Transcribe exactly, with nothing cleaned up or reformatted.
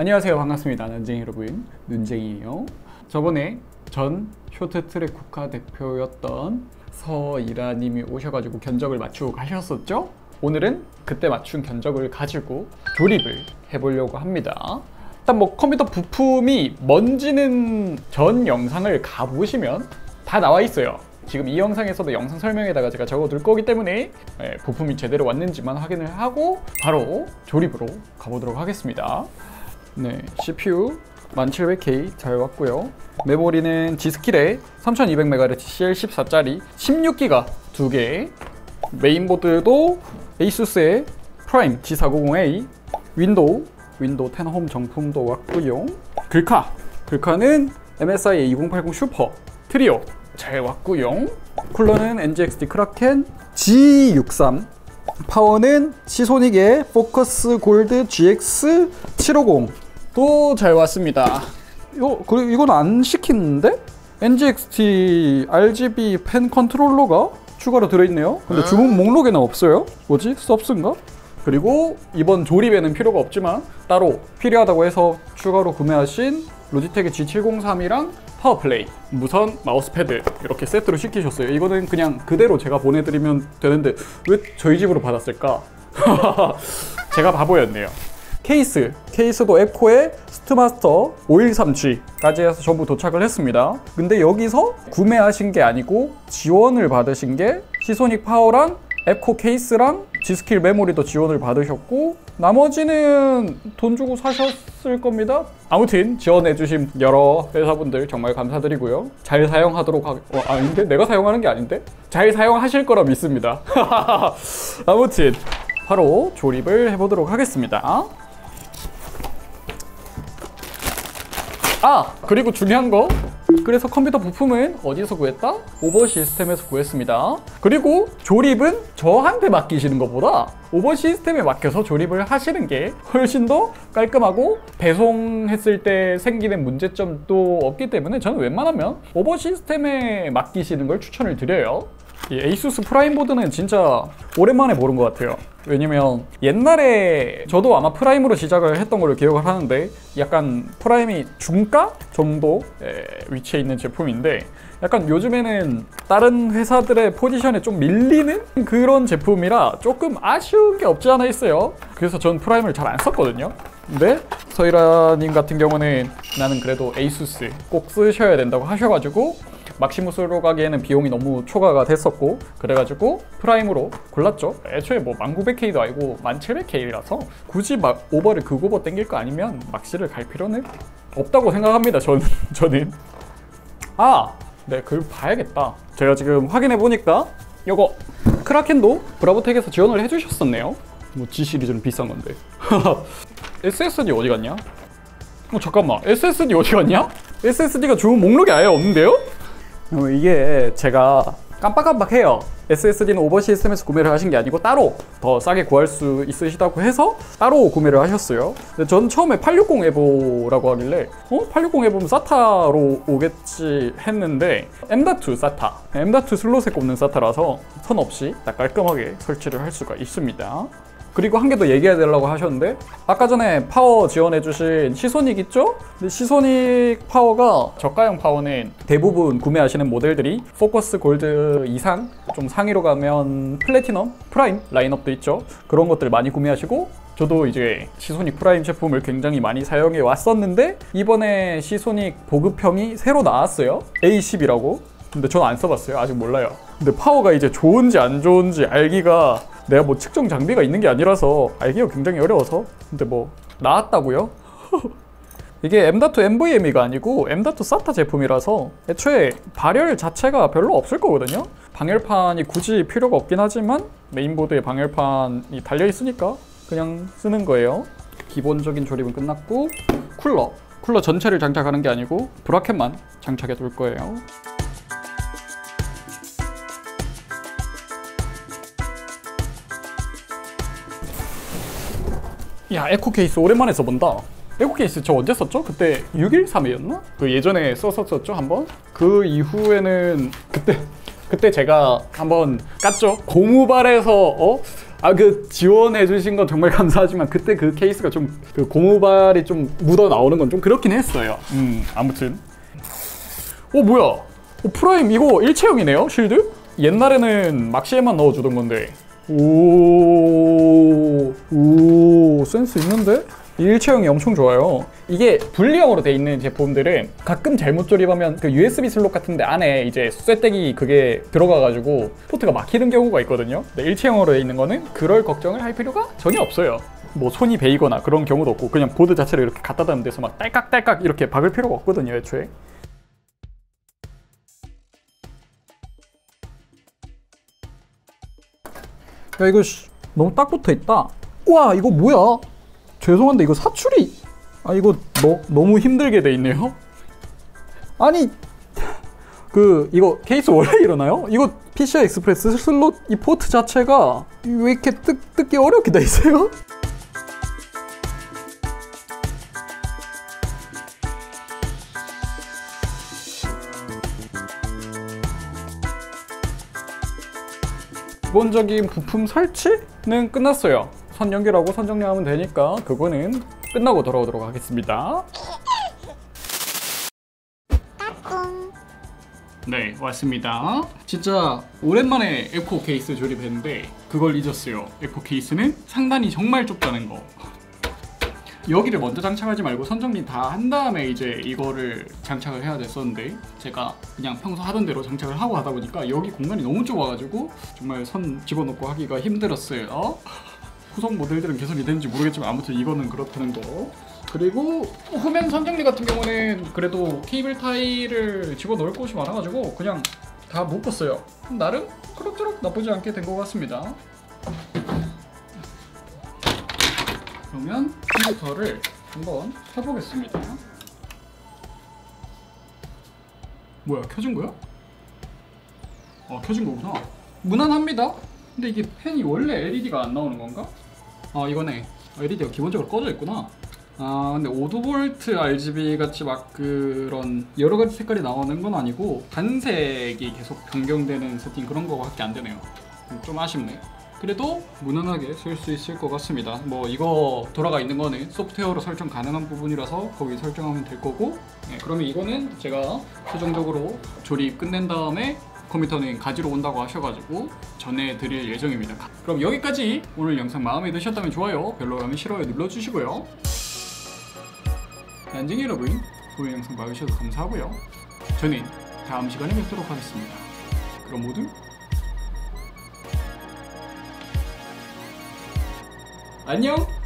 안녕하세요, 반갑습니다. 난쟁이 여러분, 눈쟁이에요. 저번에 전 쇼트트랙 국가대표였던 서이라님이 오셔가지고 견적을 맞추고 가셨었죠? 오늘은 그때 맞춘 견적을 가지고 조립을 해보려고 합니다. 일단 뭐 컴퓨터 부품이 뭔지는 전 영상을 가보시면 다 나와 있어요. 지금 이 영상에서도 영상 설명에다가 제가 적어둘 거기 때문에 네, 부품이 제대로 왔는지만 확인을 하고 바로 조립으로 가보도록 하겠습니다. 네, 씨피유 만 칠백 케이 잘 왔고요. 메모리는 지스킬의 삼천이백 메가헤르츠 씨엘 십사 짜리 십육 기가 두 개. 메인보드도 에이수스의 프라임 지 사백오십 에이. 윈도우 윈도우 텐 홈 정품도 왔고요. 글카 글카는 엠에스아이 이공팔공 슈퍼 트리오 잘 왔고요. 쿨러는 엔지엑스디 크라켄 지 육십삼. 파워는 시소닉의 포커스 골드 지엑스 칠백오십도 잘 왔습니다. 이거, 그리고 이건 안 시키는데? 엔지엑스티 알지비 펜 컨트롤러가 추가로 들어있네요. 근데 주문 목록에는 없어요. 뭐지? 서브스인가? 그리고 이번 조립에는 필요가 없지만 따로 필요하다고 해서 추가로 구매하신 로지텍의 지 칠공삼이랑 파워플레이, 무선 마우스패드 이렇게 세트로 시키셨어요. 이거는 그냥 그대로 제가 보내드리면 되는데 왜 저희 집으로 받았을까? 제가 바보였네요. 케이스, 케이스도 에코의 스트마스터 오백십삼 지까지 해서 전부 도착을 했습니다. 근데 여기서 구매하신 게 아니고 지원을 받으신 게 시소닉 파워랑 에코 케이스랑 지스킬 메모리도 지원을 받으셨고 나머지는 돈 주고 사셨을 겁니다. 아무튼 지원해주신 여러 회사분들 정말 감사드리고요. 잘 사용하도록 하... 어, 아닌데? 내가 사용하는 게 아닌데? 잘 사용하실 거라 믿습니다. 아무튼 바로 조립을 해보도록 하겠습니다. 아! 그리고 중요한 거, 그래서 컴퓨터 부품은 어디서 구했다? 오버 시스템에서 구했습니다. 그리고 조립은 저한테 맡기시는 것보다 오버 시스템에 맡겨서 조립을 하시는 게 훨씬 더 깔끔하고 배송했을 때 생기는 문제점도 없기 때문에 저는 웬만하면 오버 시스템에 맡기시는 걸 추천을 드려요. 이 에이수스 프라임보드는 진짜 오랜만에 보는 것 같아요. 왜냐면 옛날에 저도 아마 프라임으로 시작을 했던 걸로 기억을 하는데 약간 프라임이 중가 정도 위치에 있는 제품인데 약간 요즘에는 다른 회사들의 포지션에 좀 밀리는 그런 제품이라 조금 아쉬운 게 없지 않아 있어요. 그래서 전 프라임을 잘 안 썼거든요. 근데 서이라님 같은 경우는 나는 그래도 에이수스 꼭 쓰셔야 된다고 하셔가지고 막시무스로 가기에는 비용이 너무 초과가 됐었고 그래가지고 프라임으로 골랐죠. 애초에 뭐 만 구백 케이도 아니고 만 칠백 케이라서 굳이 막 오버를 극오버 땡길 거 아니면 막시를 갈 필요는 없다고 생각합니다. 저는 저는 아! 네, 그걸 봐야겠다. 제가 지금 확인해 보니까 요거 크라켄도 브라보텍에서 지원을 해주셨었네요. 뭐 G 시리즈는 비싼 건데. 에스에스디 어디 갔냐? 어 잠깐만, 에스에스디 어디 갔냐? 에스에스디가 주문 목록이 아예 없는데요? 어, 이게 제가 깜빡깜빡해요. 에스에스디는 오버 시스템에서 구매를 하신 게 아니고 따로 더 싸게 구할 수 있으시다고 해서 따로 구매를 하셨어요. 근데 전 처음에 팔백육십 에보라고 하길래 어? 팔백육십 에보면 사타로 오겠지 했는데 엠 닷 투 사타, 엠 닷 투 슬롯에 꼽는 사타라서 선 없이 딱 깔끔하게 설치를 할 수가 있습니다. 그리고 한 개 더 얘기해 달라고 하셨는데 아까 전에 파워 지원해주신 시소닉 있죠? 근데 시소닉 파워가 저가형 파워는 대부분 구매하시는 모델들이 포커스 골드 이상 좀 상위로 가면 플래티넘, 프라임 라인업도 있죠. 그런 것들 많이 구매하시고 저도 이제 시소닉 프라임 제품을 굉장히 많이 사용해 왔었는데 이번에 시소닉 보급형이 새로 나왔어요. 에이 십이라고. 근데 전 안 써봤어요. 아직 몰라요. 근데 파워가 이제 좋은지 안 좋은지 알기가 내가 뭐 측정 장비가 있는 게 아니라서 알기가 굉장히 어려워서. 근데 뭐 나왔다고요? 이게 엠 닷 투 엠브이엠이가 아니고 엠 닷 투 사타 제품이라서 애초에 발열 자체가 별로 없을 거거든요. 방열판이 굳이 필요가 없긴 하지만 메인보드에 방열판이 달려 있으니까 그냥 쓰는 거예요. 기본적인 조립은 끝났고 쿨러 쿨러 전체를 장착하는 게 아니고 브라켓만 장착해 둘 거예요. 야, 에코 케이스 오랜만에 써본다. 에코 케이스 저 언제 썼죠? 그때 육백십삼 회였나? 그 예전에 썼었었죠 한번? 그 이후에는 그때 그때 제가 한번 깠죠. 고무발에서 어? 아 그 지원해 주신 건 정말 감사하지만 그때 그 케이스가 좀 그 고무발이 좀 묻어 나오는 건 좀 그렇긴 했어요. 음 아무튼 어 뭐야? 어, 프라임 이거 일체형이네요 쉴드? 옛날에는 막시에만 넣어주던 건데 오, 오 센스 있는데? 일체형이 엄청 좋아요. 이게 분리형으로 돼 있는 제품들은 가끔 잘못 조립하면 그 유에스비 슬롯 같은데 안에 이제 쇠떼기 그게 들어가가지고 포트가 막히는 경우가 있거든요. 근데 일체형으로 돼 있는 거는 그럴 걱정을 할 필요가 전혀 없어요. 뭐 손이 베이거나 그런 경우도 없고 그냥 보드 자체를 이렇게 갖다 대는 데서 막 딸깍딸깍 이렇게 박을 필요가 없거든요 애초에. 야 이거 씨, 너무 딱 붙어있다. 우와 이거 뭐야? 죄송한데 이거 사출이 아 이거 너, 너무 힘들게 돼 있네요. 아니 그 이거 케이스 원래 이러나요? 이거 피시아이 익스프레스 슬롯 이 포트 자체가 왜 이렇게 뜯, 뜯기 어렵게 돼 있어요? 기본적인 부품 설치는 끝났어요. 선 연결하고 선 정리하면 되니까 그거는 끝나고 돌아오도록 하겠습니다. 네, 왔습니다. 진짜 오랜만에 에코 케이스 조립했는데 그걸 잊었어요. 에코 케이스는 상단이 정말 좁다는 거. 여기를 먼저 장착하지 말고 선 정리 다 한 다음에 이제 이거를 장착을 해야 됐었는데 제가 그냥 평소 하던 대로 장착을 하고 하다 보니까 여기 공간이 너무 좁아가지고 정말 선 집어넣고 하기가 힘들었어요. 후속 모델들은 개선이 되는지 모르겠지만 아무튼 이거는 그렇다는 거. 그리고 후면 선 정리 같은 경우는 그래도 케이블 타이를 집어넣을 곳이 많아가지고 그냥 다 묶었어요. 나름 그럭저럭 나쁘지 않게 된 것 같습니다. 그러면 컴퓨터를 한번 켜보겠습니다. 뭐야, 켜진 거야? 아, 켜진 거구나. 무난합니다. 근데 이게 펜이 원래 엘이디가 안 나오는 건가? 아, 이거네. 엘이디가 기본적으로 꺼져 있구나. 아, 근데 오 볼트 알지비 같이 막 그런 여러 가지 색깔이 나오는 건 아니고 단색이 계속 변경되는 세팅 그런 거밖에 안 되네요. 좀 아쉽네. 그래도 무난하게 쓸 수 있을 것 같습니다. 뭐 이거 돌아가 있는 거는 소프트웨어로 설정 가능한 부분이라서 거기 설정하면 될 거고, 네, 그러면 이거는 제가 최종적으로 조립 끝낸 다음에 컴퓨터는 가지러 온다고 하셔가지고 전해드릴 예정입니다. 그럼 여기까지. 오늘 영상 마음에 드셨다면 좋아요, 별로라면 싫어요 눌러주시고요. 난쟁이 여러분, 오늘 영상 봐주셔서 감사하고요. 저는 다음 시간에 뵙도록 하겠습니다. 그럼 모두 안녕!